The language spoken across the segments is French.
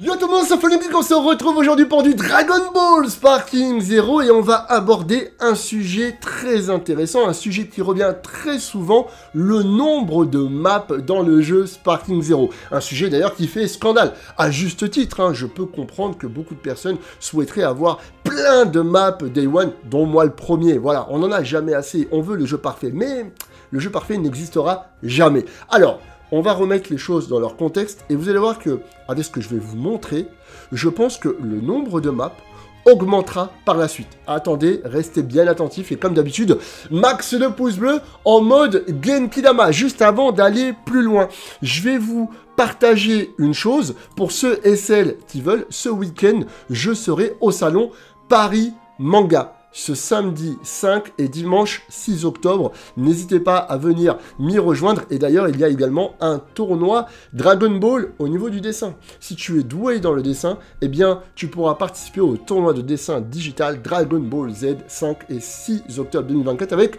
Yo tout le monde, c'est Olympique, on se retrouve aujourd'hui pour du Dragon Ball Sparking Zero et on va aborder un sujet très intéressant, un sujet qui revient très souvent, le nombre de maps dans le jeu Sparking Zero. Un sujet d'ailleurs qui fait scandale, à juste titre, hein. Je peux comprendre que beaucoup de personnes souhaiteraient avoir plein de maps Day One, dont moi le premier. Voilà, on n'en a jamais assez, on veut le jeu parfait, mais le jeu parfait n'existera jamais. Alors, on va remettre les choses dans leur contexte et vous allez voir que, avec ce que je vais vous montrer, je pense que le nombre de maps augmentera par la suite. Attendez, restez bien attentifs et comme d'habitude, max de pouces bleus en mode Genkidama. Juste avant d'aller plus loin, je vais vous partager une chose. Pour ceux et celles qui veulent, ce week-end, je serai au salon Paris Manga. Ce samedi 5 et dimanche 6 octobre. N'hésitez pas à venir m'y rejoindre. Et d'ailleurs, il y a également un tournoi Dragon Ball au niveau du dessin. Si tu es doué dans le dessin, eh bien, tu pourras participer au tournoi de dessin digital Dragon Ball Z 5 et 6 octobre 2024 avec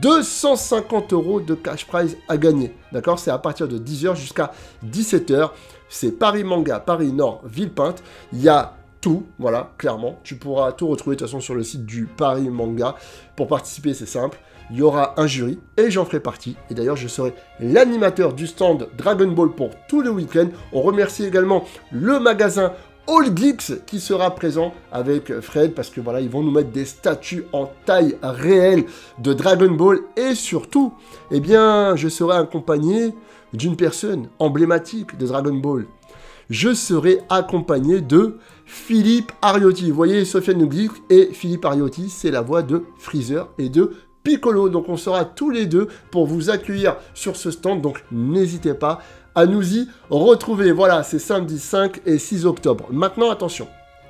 250 € de cash prize à gagner. D'accord? C'est à partir de 10 h jusqu'à 17 h. C'est Paris Manga, Paris Nord, Villepinte. Il y a tout, voilà, clairement. Tu pourras tout retrouver de toute façon sur le site du Paris Manga. Pour participer, c'est simple. Il y aura un jury et j'en ferai partie. Et d'ailleurs, je serai l'animateur du stand Dragon Ball pour tout le week-end. On remercie également le magasin All Geeks qui sera présent avec Fred parce que voilà, ils vont nous mettre des statues en taille réelle de Dragon Ball. Et surtout, eh bien, je serai accompagné d'une personne emblématique de Dragon Ball. Je serai accompagné de Philippe Ariotti. Vous voyez, Sofiane Nouglik et Philippe Ariotti, c'est la voix de Freezer et de Piccolo. Donc on sera tous les deux pour vous accueillir sur ce stand. Donc n'hésitez pas à nous y retrouver. Voilà, c'est samedi 5 et 6 octobre. Maintenant, attention,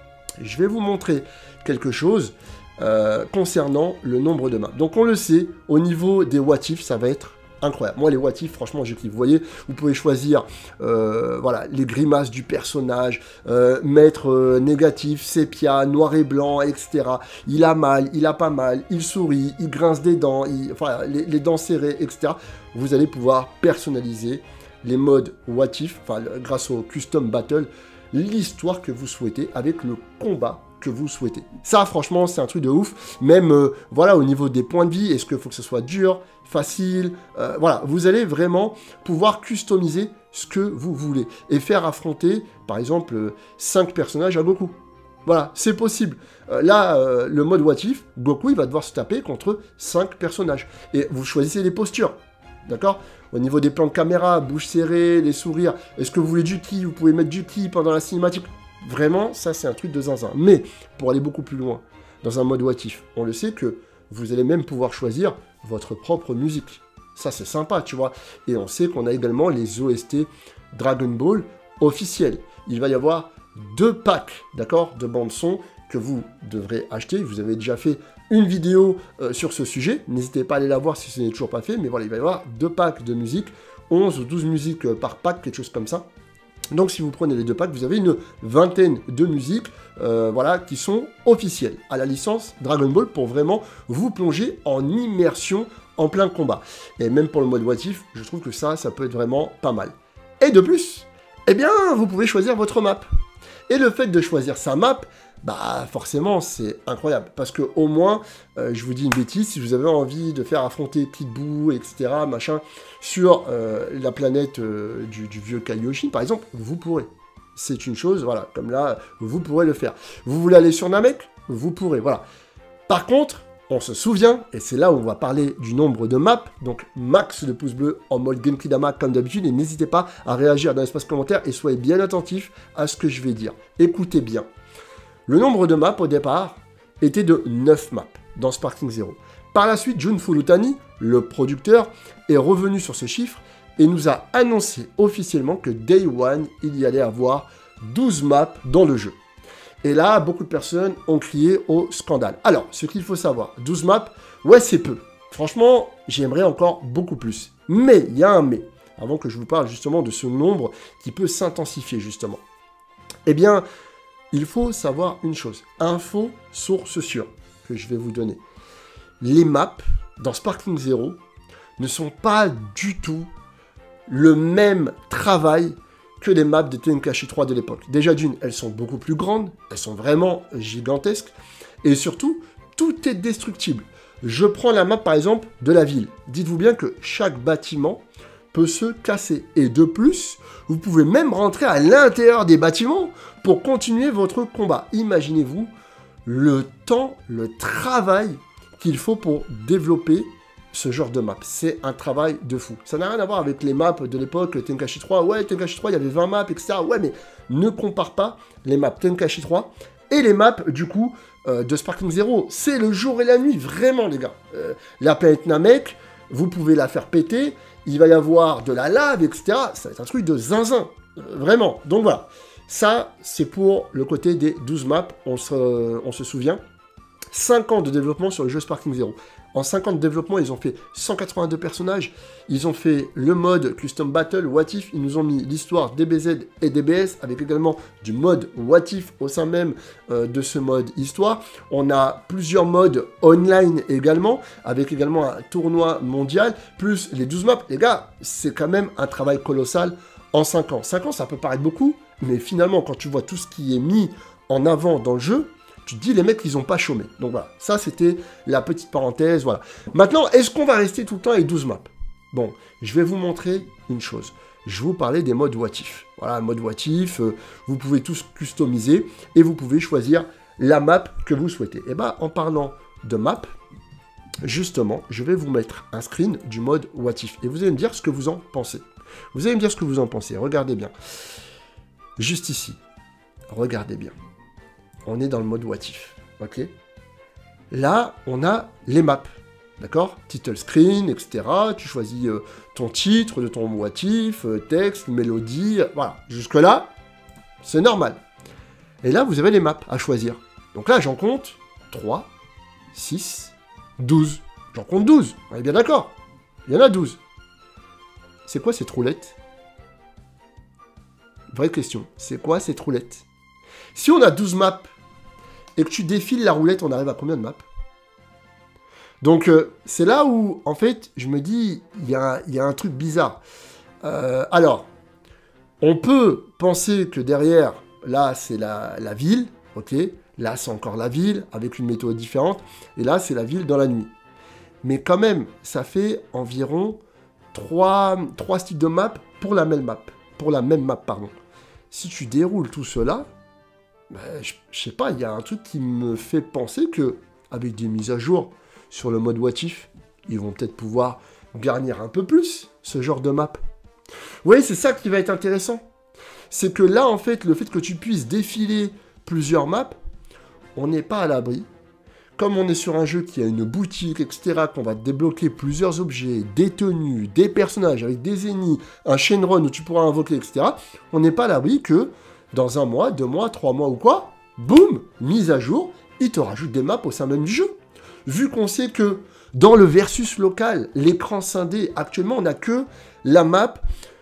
je vais vous montrer quelque chose concernant le nombre de maps. Donc on le sait, au niveau des what if, ça va être incroyable. Moi, les what if, franchement, je kiffe. Vous voyez, vous pouvez choisir voilà, les grimaces du personnage, mettre négatif, sépia, noir et blanc, etc. Il a mal, il a pas mal, il sourit, il grince des dents, enfin, les dents serrées, etc. Vous allez pouvoir personnaliser les modes what if, enfin, grâce au custom battle, l'histoire que vous souhaitez avec le combat que vous souhaitez. Ça, franchement, c'est un truc de ouf. Même, voilà, au niveau des points de vie, est-ce qu'il faut que ce soit dur, facile, voilà, vous allez vraiment pouvoir customiser ce que vous voulez et faire affronter, par exemple, 5 personnages à Goku. Voilà, c'est possible. Là, le mode what if, Goku, il va devoir se taper contre 5 personnages. Et vous choisissez les postures, d'accord? Au niveau des plans de caméra, bouche serrée, les sourires, est-ce que vous voulez du ki? Vous pouvez mettre du ki pendant la cinématique. Vraiment, ça c'est un truc de zinzin. Mais, pour aller beaucoup plus loin, dans un mode what if, on le sait que vous allez même pouvoir choisir votre propre musique. Ça c'est sympa, tu vois. Et on sait qu'on a également les OST Dragon Ball officiels. Il va y avoir 2 packs, d'accord, de bandes son que vous devrez acheter. Vous avez déjà fait une vidéo sur ce sujet. N'hésitez pas à aller la voir si ce n'est toujours pas fait. Mais voilà, il va y avoir 2 packs de musique, 11 ou 12 musiques par pack, quelque chose comme ça. Donc si vous prenez les 2 packs, vous avez une vingtaine de musiques voilà, qui sont officielles à la licence Dragon Ball pour vraiment vous plonger en immersion en plein combat. Et même pour le mode what if, je trouve que ça peut être vraiment pas mal. Et de plus, eh bien, vous pouvez choisir votre map. Et le fait de choisir sa map, bah forcément c'est incroyable, parce que au moins, je vous dis une bêtise, si vous avez envie de faire affronter Kid Buu, etc., machin, sur la planète du vieux Kaioshin, par exemple, vous pourrez. C'est une chose, voilà, comme là, vous pourrez le faire. Vous voulez aller sur Namek? Vous pourrez, voilà. Par contre, on se souvient, et c'est là où on va parler du nombre de maps, donc max de pouces bleus en mode Genkidama comme d'habitude, et n'hésitez pas à réagir dans l'espace commentaire, et soyez bien attentifs à ce que je vais dire. Écoutez bien. Le nombre de maps au départ était de 9 maps dans Sparking Zero. Par la suite, Jun Fulutani, le producteur, est revenu sur ce chiffre et nous a annoncé officiellement que Day One, il y allait avoir 12 maps dans le jeu. Et là, beaucoup de personnes ont crié au scandale. Alors, ce qu'il faut savoir, 12 maps, ouais, c'est peu. Franchement, j'aimerais encore beaucoup plus. Mais, il y a un mais, avant que je vous parle justement de ce nombre qui peut s'intensifier justement. Eh bien, il faut savoir une chose, info source sûre que je vais vous donner. Les maps dans Sparking Zero ne sont pas du tout le même travail que les maps de Tenkaichi 3 de l'époque. Déjà d'une, elles sont beaucoup plus grandes, elles sont vraiment gigantesques, et surtout, tout est destructible. Je prends la map par exemple de la ville. Dites-vous bien que chaque bâtiment peut se casser. Et de plus, vous pouvez même rentrer à l'intérieur des bâtiments pour continuer votre combat. Imaginez-vous le temps, le travail qu'il faut pour développer ce genre de map. C'est un travail de fou. Ça n'a rien à voir avec les maps de l'époque Tenkaichi 3. Ouais, Tenkaichi 3, il y avait 20 maps, etc. Ouais, mais ne compare pas les maps Tenkaichi 3 et les maps, du coup, de Sparking Zero. C'est le jour et la nuit, vraiment, les gars. La planète Namek, vous pouvez la faire péter, il va y avoir de la lave, etc. Ça va être un truc de zinzin. Vraiment. Donc voilà. Ça, c'est pour le côté des 12 maps. On se souvient. 5 ans de développement sur le jeu Sparking Zero. En 5 ans de développement, ils ont fait 182 personnages, ils ont fait le mode Custom Battle, What If, ils nous ont mis l'histoire DBZ et DBS, avec également du mode What If au sein même de ce mode histoire. On a plusieurs modes online également, avec également un tournoi mondial, plus les 12 maps. Les gars, c'est quand même un travail colossal en 5 ans. 5 ans, ça peut paraître beaucoup, mais finalement, quand tu vois tout ce qui est mis en avant dans le jeu, tu te dis, les mecs, ils n'ont pas chômé. Donc voilà, ça, c'était la petite parenthèse, voilà. Maintenant, est-ce qu'on va rester tout le temps avec 12 maps? Bon, je vais vous montrer une chose. Je vais vous parler des modes What If. Voilà, mode What If, vous pouvez tous customiser et vous pouvez choisir la map que vous souhaitez. Et bien, en parlant de map, justement, je vais vous mettre un screen du mode What If. Et vous allez me dire ce que vous en pensez. Vous allez me dire ce que vous en pensez. Regardez bien. Juste ici. Regardez bien. On est dans le mode What If, ok? Là, on a les maps, d'accord? Title screen, etc. Tu choisis ton titre de ton What If, texte, mélodie, voilà. Jusque-là, c'est normal. Et là, vous avez les maps à choisir. Donc là, j'en compte 3, 6, 12. J'en compte 12, on est bien d'accord? Il y en a 12. C'est quoi cette roulette? Vraie question, c'est quoi cette roulette? Si on a 12 maps et que tu défiles la roulette, on arrive à combien de maps? Donc, c'est là où, en fait, je me dis, il y a un truc bizarre. Alors, on peut penser que derrière, là, c'est la ville, ok? Là, c'est encore la ville, avec une météo différente. Et là, c'est la ville dans la nuit. Mais quand même, ça fait environ 3 styles de map pour la même map. Pardon. Si tu déroules tout cela, ben, je sais pas, il y a un truc qui me fait penser que, avec des mises à jour sur le mode What If, ils vont peut-être pouvoir garnir un peu plus ce genre de map. Vous voyez, c'est ça qui va être intéressant. C'est que là, en fait, le fait que tu puisses défiler plusieurs maps, on n'est pas à l'abri. Comme on est sur un jeu qui a une boutique, etc., qu'on va débloquer plusieurs objets, des tenues, des personnages avec des ennemis, un chain-run où tu pourras invoquer, etc., on n'est pas à l'abri que dans 1 mois, 2 mois, 3 mois ou quoi, boum, mise à jour, il te rajoute des maps au sein même du jeu. Vu qu'on sait que dans le versus local, l'écran scindé, actuellement, on n'a que la map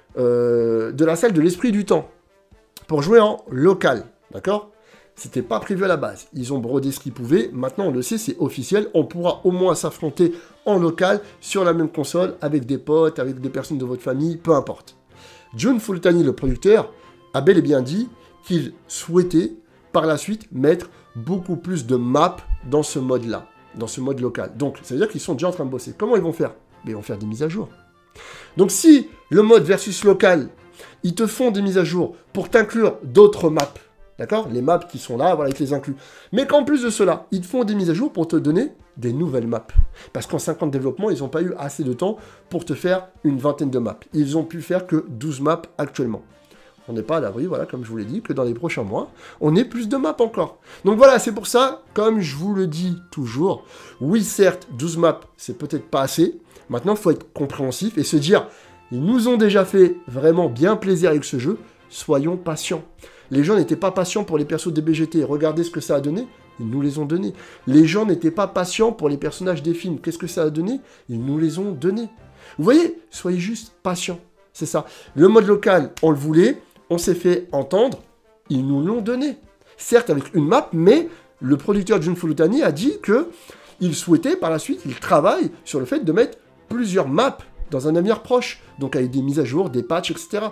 de la salle de l'esprit du temps pour jouer en local, d'accord? C'était pas prévu à la base. Ils ont brodé ce qu'ils pouvaient. Maintenant, on le sait, c'est officiel. On pourra au moins s'affronter en local sur la même console avec des potes, avec des personnes de votre famille, peu importe. Jun Fultani, le producteur, a bel et bien dit qu'il souhaitait par la suite mettre beaucoup plus de maps dans ce mode-là, dans ce mode local. Donc, ça veut dire qu'ils sont déjà en train de bosser. Comment ils vont faire? Mais ils vont faire des mises à jour. Donc, si le mode versus local, ils te font des mises à jour pour t'inclure d'autres maps, d'accord? Les maps qui sont là, voilà, ils te les incluent. Mais qu'en plus de cela, ils te font des mises à jour pour te donner des nouvelles maps. Parce qu'en 5 ans de développement, ils n'ont pas eu assez de temps pour te faire une vingtaine de maps. Ils ont pu faire que 12 maps actuellement. On n'est pas à l'abri, voilà, comme je vous l'ai dit, que dans les prochains mois, on ait plus de maps encore. Donc voilà, c'est pour ça, comme je vous le dis toujours, oui, certes, 12 maps, c'est peut-être pas assez. Maintenant, il faut être compréhensif et se dire, ils nous ont déjà fait vraiment bien plaisir avec ce jeu, soyons patients. Les gens n'étaient pas patients pour les persos des BGT. Regardez ce que ça a donné. Ils nous les ont donnés. Les gens n'étaient pas patients pour les personnages des films. Qu'est-ce que ça a donné? Ils nous les ont donnés. Vous voyez? Soyez juste patients. C'est ça. Le mode local, on le voulait. On s'est fait entendre. Ils nous l'ont donné. Certes, avec une map, mais le producteur Jun Fulutani a dit qu'il souhaitait, par la suite, il travaille sur le fait de mettre plusieurs maps dans un avenir proche. Donc avec des mises à jour, des patchs, etc.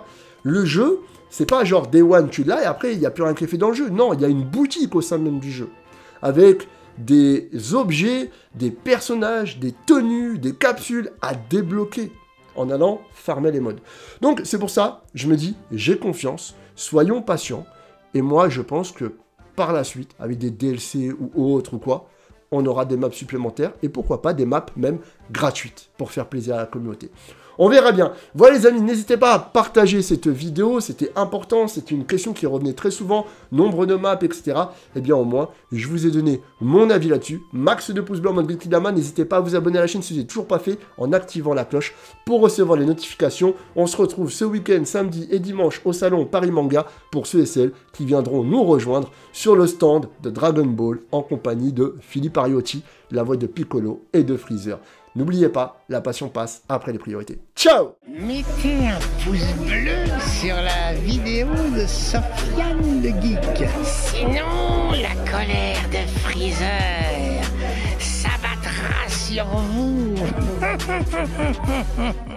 Le jeu, c'est pas genre Day One, tu l'as et après, il n'y a plus rien qui est fait dans le jeu. Non, il y a une boutique au sein même du jeu. Avec des objets, des personnages, des tenues, des capsules à débloquer en allant farmer les modes. Donc, c'est pour ça, je me dis, j'ai confiance, soyons patients. Et moi, je pense que par la suite, avec des DLC ou autres ou quoi, on aura des maps supplémentaires et pourquoi pas des maps même gratuites pour faire plaisir à la communauté. On verra bien. Voilà les amis, n'hésitez pas à partager cette vidéo, c'était important, c'était une question qui revenait très souvent, nombre de maps, etc. Eh bien au moins, je vous ai donné mon avis là-dessus. Max de pouces bleus en mode Geekydama, n'hésitez pas à vous abonner à la chaîne si vous n'êtes toujours pas fait en activant la cloche pour recevoir les notifications. On se retrouve ce week-end, samedi et dimanche au salon Paris Manga pour ceux et celles qui viendront nous rejoindre sur le stand de Dragon Ball en compagnie de Philippe Ariotti, la voix de Piccolo et de Freezer. N'oubliez pas, la passion passe après les priorités. Ciao! Mettez un pouce bleu sur la vidéo de Sofiane le Geek. Sinon, la colère de Freezer s'abattra sur vous.